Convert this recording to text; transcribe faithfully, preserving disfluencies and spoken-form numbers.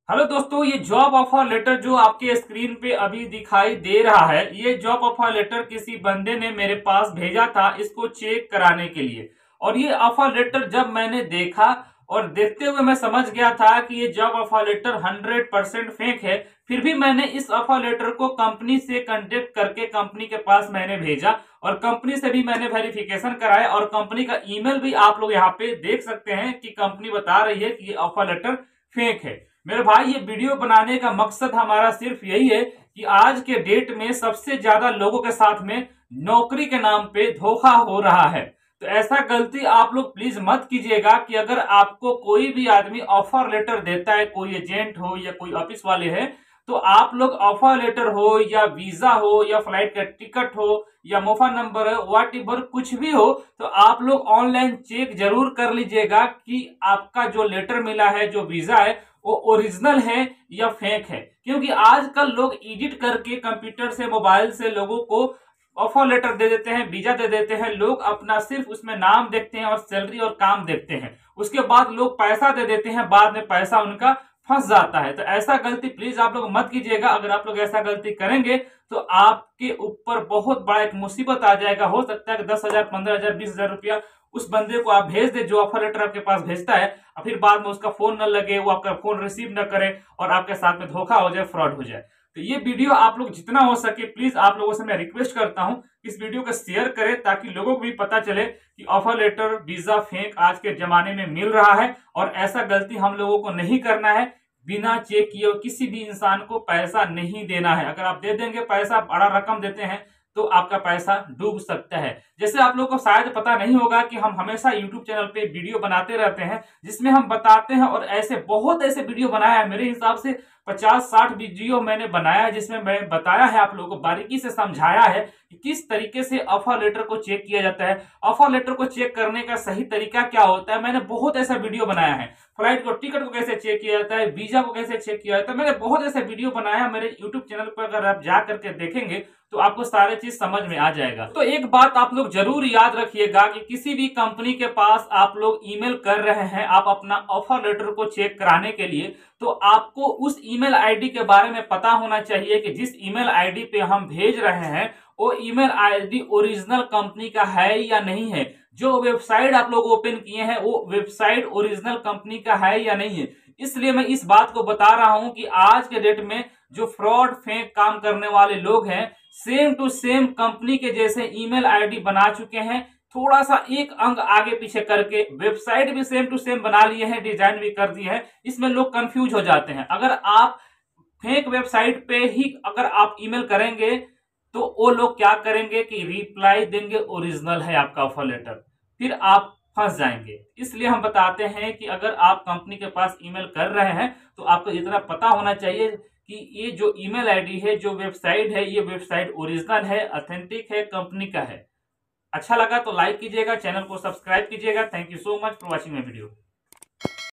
Hello दोस्तों, ये job offer letter जो आपके स्क्रीन पे अभी दिखाई दे रहा है, ये जॉब ऑफर लेटर किसी बंदे ने मेरे पास भेजा था इसको चेक कराने के लिए। और ये ऑफर लेटर जब मैंने देखा और देखते हुए मैं समझ गया था कि ये job offer letter hundred percent fake है। फिर भी मैंने इस ऑफर लेटर को कंपनी से कांटेक्ट करके कंपनी के पास मैंने भेजा और कंपनी से भी मैंने वेरिफिकेशन कराया और कंपनी का ईमेल भी आप लोग यहाँ पे देख सकते हैं कि कंपनी बता रही है कि ये ऑफर लेटर फेक है। मेरे भाई, ये वीडियो बनाने का मकसद हमारा सिर्फ यही है कि आज के डेट में सबसे ज्यादा लोगों के साथ में नौकरी के नाम पे धोखा हो रहा है। तो ऐसा गलती आप लोग प्लीज मत कीजिएगा कि अगर आपको कोई भी आदमी ऑफर लेटर देता है, कोई एजेंट हो या कोई ऑफिस वाले हैं, तो आप लोग ऑफर लेटर हो या वीजा हो या फ्लाइट का टिकट हो या मोबाइल नंबर है, व्हाट एवर कुछ भी हो, तो आप लोग ऑनलाइन चेक जरूर कर लीजिएगा कि आपका जो लेटर मिला है, जो वीजा है, वो ओरिजिनल है या फेक है। क्योंकि आजकल लोग एडिट करके कंप्यूटर से, मोबाइल से लोगों को ऑफर लेटर दे देते हैं, वीजा दे देते हैं। लोग अपना सिर्फ उसमें नाम देखते हैं और सैलरी और काम देखते हैं, उसके बाद लोग पैसा दे देते हैं, बाद में पैसा उनका फंस जाता है। तो ऐसा गलती प्लीज आप लोग मत कीजिएगा। अगर आप लोग ऐसा गलती करेंगे तो आपके ऊपर बहुत बड़ा एक मुसीबत आ जाएगा। हो सकता है कि दस हजार पंद्रह हजार बीस हजार रुपया उस बंदे को आप भेज दे जो ऑफर लेटर आपके पास भेजता है, और फिर बाद में उसका फोन न लगे, वो आपका फोन रिसीव न करे और आपके साथ में धोखा हो जाए, फ्रॉड हो जाए। तो ये वीडियो आप लोग जितना हो सके प्लीज आप लोगों से मैं रिक्वेस्ट करता हूं इस वीडियो को शेयर करें, ताकि लोगों को भी पता चले कि ऑफर लेटर, वीजा फेक आज के जमाने में मिल रहा है। और ऐसा गलती हम लोगों को नहीं करना है। बिना चेक किए किसी भी इंसान को पैसा नहीं देना है। अगर आप दे देंगे पैसा, बड़ा रकम देते हैं, तो आपका पैसा डूब सकता है। जैसे आप लोगों को शायद पता नहीं होगा कि हम हमेशा यूट्यूब चैनल पे वीडियो बनाते रहते हैं जिसमें हम बताते हैं, और ऐसे बहुत ऐसे वीडियो बनाया है, मेरे हिसाब से पचास साठ वीडियो मैंने बनाया है जिसमें मैं बताया है, आप लोगों को बारीकी से समझाया है कि किस तरीके से ऑफर लेटर को चेक किया जाता है, ऑफर लेटर को चेक करने का सही तरीका क्या होता है। मैंने बहुत ऐसा वीडियो बनाया है। फ्लाइट को, टिकट को कैसे चेक किया जाता है, वीजा को कैसे चेक किया जाता है, मैंने बहुत ऐसे वीडियो बनाया है मेरे यूट्यूब चैनल पर। अगर आप जा करके देखेंगे तो आपको सारे चीज समझ में आ जाएगा। तो एक बात आप लोग जरूर याद रखिएगा कि किसी भी कंपनी के पास आप लोग ईमेल कर रहे हैं, आप अपना ऑफर लेटर को चेक कराने के लिए, तो आपको उस ईमेल आईडी के बारे में पता होना चाहिए कि जिस ईमेल आईडी पे हम भेज रहे हैं वो ईमेल आईडी ओरिजिनल कंपनी का है या नहीं है। जो वेबसाइट आप लोग ओपन किए हैं वो वेबसाइट ओरिजिनल कंपनी का है या नहीं है। इसलिए मैं इस बात को बता रहा हूं कि आज के डेट में जो फ्रॉड, फेक काम करने वाले लोग हैं, सेम टू सेम कंपनी के जैसे ईमेल आईडी बना चुके हैं, थोड़ा सा एक अंक आगे पीछे करके वेबसाइट भी सेम टू सेम बना लिए हैं, डिजाइन भी कर दिए हैं। इसमें लोग कंफ्यूज हो जाते हैं। अगर आप फेक वेबसाइट पे ही अगर आप ईमेल करेंगे तो वो लोग क्या करेंगे कि रिप्लाई देंगे ओरिजिनल है आपका ऑफर लेटर, फिर आप फंस जाएंगे। इसलिए हम बताते हैं कि अगर आप कंपनी के पास ईमेल कर रहे हैं तो आपको इतना पता होना चाहिए कि ये जो ईमेल आईडी है, जो वेबसाइट है, ये वेबसाइट ओरिजिनल है, ऑथेंटिक है, कंपनी का है। अच्छा लगा तो लाइक कीजिएगा, चैनल को सब्सक्राइब कीजिएगा। Thank you so much for watching my video.